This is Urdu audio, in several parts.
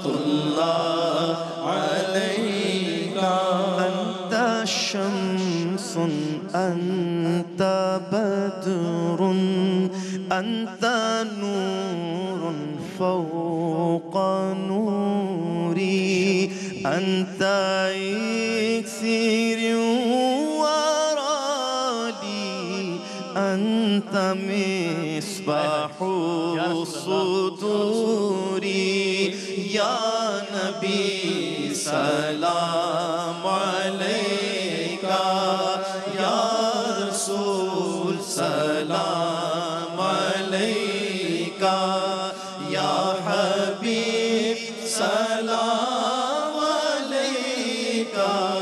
الله عليك. أنت شمس أنت بدر أنت نور فوق نوري أنت إكسير ورالي أنت مصباح صدوري يا نبي سلام عليك يا رسول سلام عليك يا حبيب سلام عليك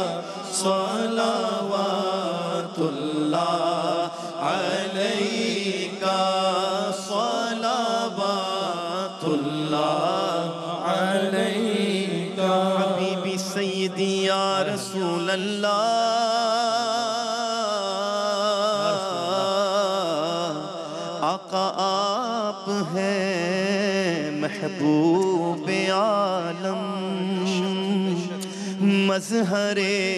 صلوات الله عليك صلوات الله عليك. حبيبي سيدي يا رسول الله آقا آپ ہیں محبوب عالم مظہر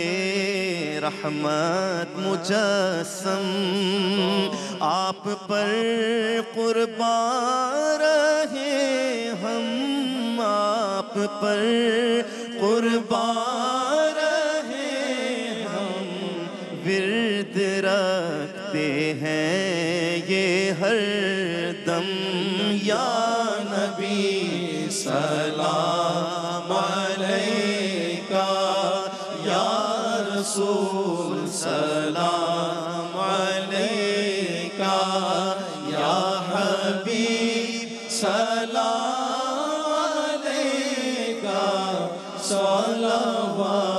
رحمت مجسم آپ پر قربان رہے ہم آپ پر قربان رہے ہم ورد رکھتے ہیں یہ ہر دم یا نبی سلام علیکہ یا رسول سلام علیکہ یا حبیب سلام علیکہ صلوات